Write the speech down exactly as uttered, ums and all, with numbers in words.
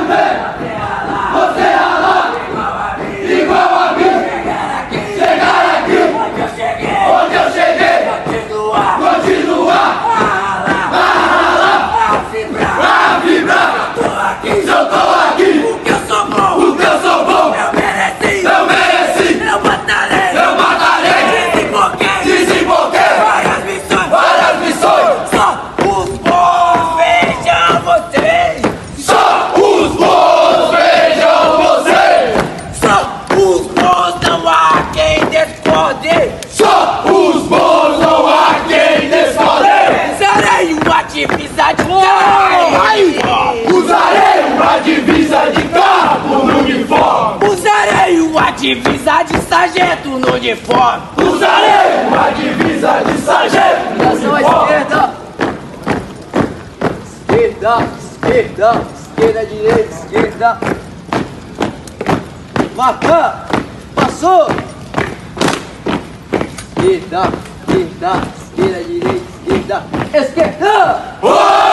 Divisa de cabo, usarei uma divisa de cabo no uniforme. Usarei uma divisa de sargento no uniforme. Usarei uma divisa de sargento no uniforme. Esquerda, esquerda, esquerda, esquerda, direita, esquerda. Marca, passou. Esquerda, esquerda, esquerda, direita, esquerda, esquerda.